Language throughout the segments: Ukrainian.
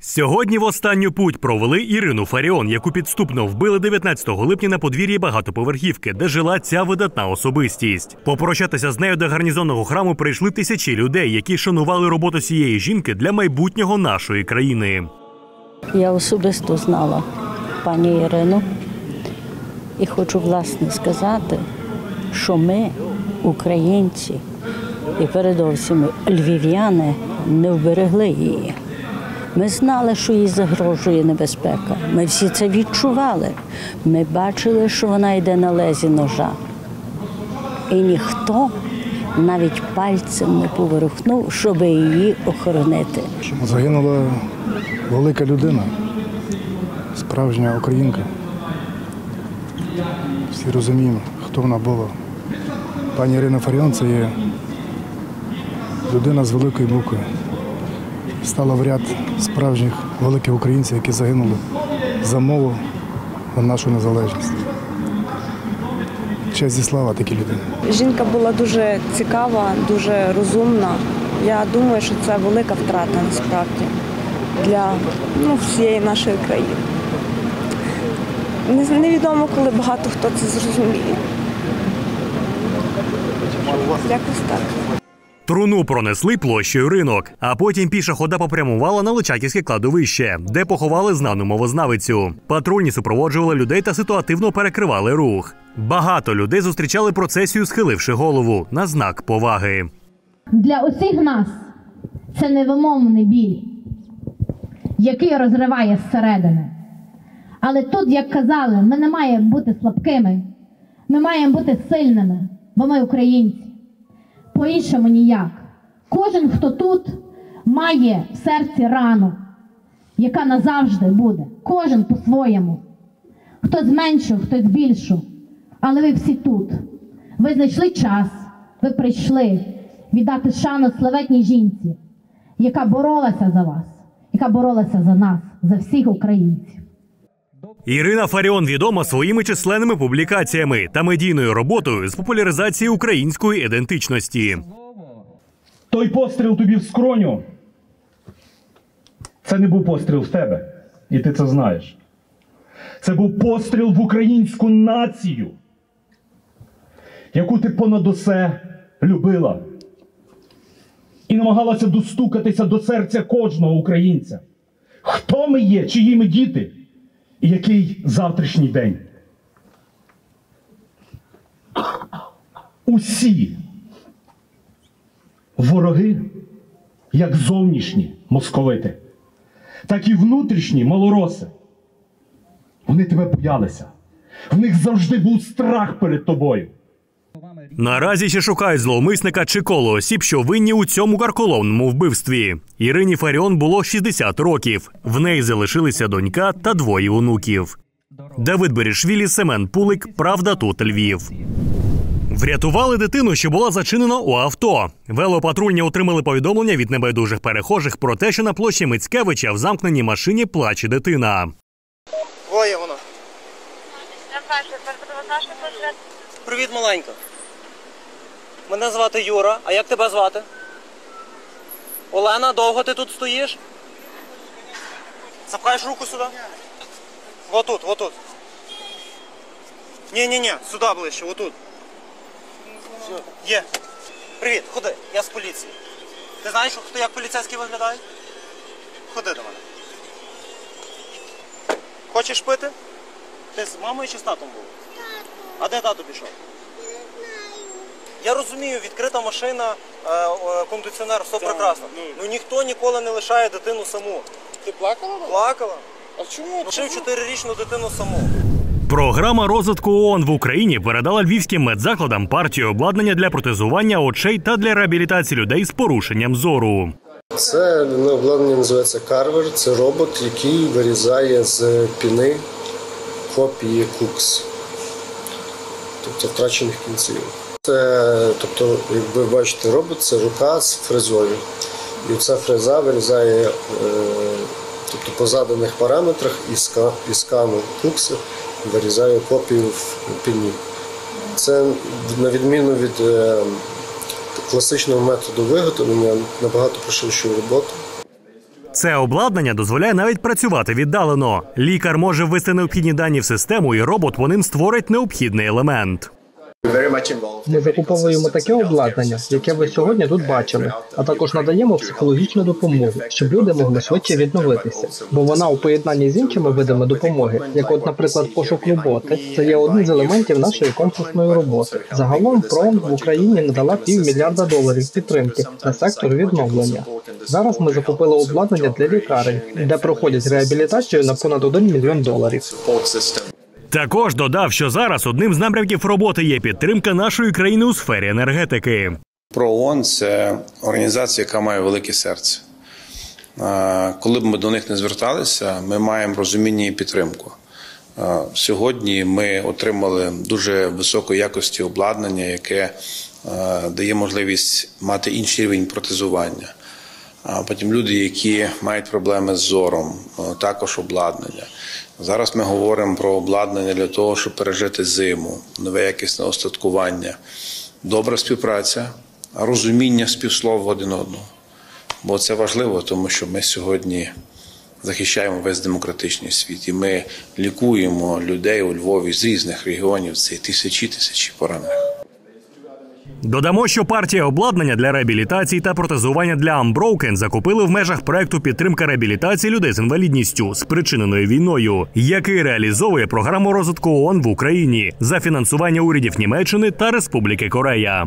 Сьогодні в останню путь провели Ірину Фаріон, яку підступно вбили 19 липня на подвір'ї багатоповерхівки, де жила ця видатна особистість. Попрощатися з нею до гарнізонного храму прийшли тисячі людей, які шанували роботу цієї жінки для майбутнього нашої країни. Я особисто знала пані Ірину і хочу, власне, сказати, що ми, українці, і передовсім львів'яни, не вберегли її. Ми знали, що їй загрожує небезпека. Ми всі це відчували. Ми бачили, що вона йде на лезі ножа. І ніхто навіть пальцем не поворухнув, щоб її охоронити. Загинула велика людина, справжня українка. Всі розуміємо, хто вона була. Пані Ірина Фаріон – це є людина з великою буквою. Стала в ряд справжніх великих українців, які загинули за мову, за нашу незалежність. Честь і слава такій людині. Жінка була дуже цікава, дуже розумна. Я думаю, що це велика втрата насправді для всієї нашої країни. Невідомо, коли багато хто це зрозуміє. Якось так. Труну пронесли площею Ринок, а потім піша хода попрямувала на Личаківське кладовище, де поховали знану мовознавицю. Патрульні супроводжували людей та ситуативно перекривали рух. Багато людей зустрічали процесію, схиливши голову на знак поваги. Для усіх нас це невимовний біль, який розриває зсередини. Але тут, як казали, ми не маємо бути слабкими, ми маємо бути сильними, бо ми українці. По-іншому ніяк. Кожен, хто тут, має в серці рану, яка назавжди буде. Кожен по-своєму. Хтось меншу, хтось більшу. Але ви всі тут. Ви знайшли час, ви прийшли віддати шану славетній жінці, яка боролася за вас, яка боролася за нас, за всіх українців. Ірина Фаріон відома своїми численними публікаціями та медійною роботою з популяризації української ідентичності. Той постріл тобі в скроню – це не був постріл в тебе, і ти це знаєш. Це був постріл в українську націю, яку ти понад усе любила і намагалася достукатися до серця кожного українця. Хто ми є, чиї ми діти? І який завтрашній день? Усі вороги, як зовнішні московити, так і внутрішні малороси, вони тебе боялися. В них завжди був страх перед тобою. Наразі ще шукають зловмисника чи коло осіб, що винні у цьому карколомному вбивстві. Ірині Фаріон було 60 років. В неї залишилися донька та двоє онуків. Давид Берішвілі, Семен Пулик, Правда тут, Львів. Врятували дитину, що була зачинена у авто. Велопатрульні отримали повідомлення від небайдужих перехожих про те, що на площі Мицькевича в замкненій машині плаче дитина. Двоє воно. Привіт, маленька. Мене звати Юра, а як тебе звати? Олена, довго ти тут стоїш? Запхаєш руку сюди? Отут, отут. Ні, сюди ближче, отут. Є. Привіт, ходи, я з поліції. Ти знаєш, хто як поліцейський виглядає? Ходи до мене. Хочеш пити? Ти з мамою чи з татом був? А де тато пішов? Я розумію, відкрита машина, кондиціонер, все прекрасно. Ну ніхто ніколи не лишає дитину саму. Ти плакала? Плакала. А чому? Лишив 4-річну дитину саму. Програма розвитку ООН в Україні передала львівським медзакладам партію обладнання для протезування очей та для реабілітації людей з порушенням зору. Це обладнання називається карвер. Це робот, який вирізає з піни копії кукс, тобто втрачених кінців. Це, тобто, як ви бачите, робот – це рука з фрезою. І ця фреза вирізає, тобто, по заданих параметрах із каму кукси вирізає копію в піні. Це, на відміну від класичного методу виготовлення, набагато пришвидшує роботу. Це обладнання дозволяє навіть працювати віддалено. Лікар може ввести необхідні дані в систему, і робот по ним створить необхідний елемент. Ми закуповуємо таке обладнання, яке ви сьогодні тут бачили, а також надаємо психологічну допомогу, щоб люди могли швидше відновитися. Бо вона у поєднанні з іншими видами допомоги, як от, наприклад, пошук роботи, це є один з елементів нашої комплексної роботи. Загалом ПРООН в Україні надала $500 мільярда підтримки на сектор відновлення. Зараз ми закупили обладнання для лікарень, де проходять реабілітацію на понад $1 мільйон. Також додав, що зараз одним з напрямків роботи є підтримка нашої країни у сфері енергетики. ПРООН – це організація, яка має велике серце. Коли б ми до них не зверталися, ми маємо розуміння і підтримку. Сьогодні ми отримали дуже високої якості обладнання, яке дає можливість мати інший рівень протезування. А потім люди, які мають проблеми з зором, також обладнання. Зараз ми говоримо про обладнання для того, щоб пережити зиму, нове якісне остаткування, добра співпраця, розуміння співслов один одного. Бо це важливо, тому що ми сьогодні захищаємо весь демократичний світ. І ми лікуємо людей у Львові з різних регіонів, це тисячі поранених. Додамо, що партія обладнання для реабілітації та протезування для Unbroken закупили в межах проекту підтримка реабілітації людей з інвалідністю, спричиненою війною, який реалізовує програму розвитку ООН в Україні за фінансування урядів Німеччини та Республіки Корея.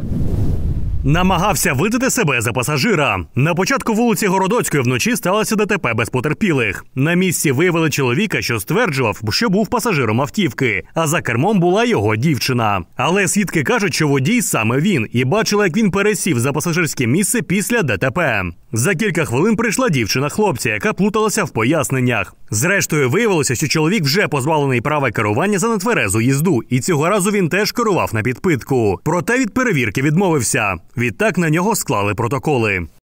Намагався видати себе за пасажира. На початку вулиці Городоцької вночі сталося ДТП без потерпілих. На місці виявили чоловіка, що стверджував, що був пасажиром автівки, а за кермом була його дівчина. Але свідки кажуть, що водій саме він, і бачили, як він пересів за пасажирське місце після ДТП. За кілька хвилин прийшла дівчина хлопця, яка плуталася в поясненнях. Зрештою, виявилося, що чоловік вже позбавлений права керування за нетверезу їзду, і цього разу він теж керував на підпитку. Проте від перевірки відмовився. Відтак на нього склали протоколи.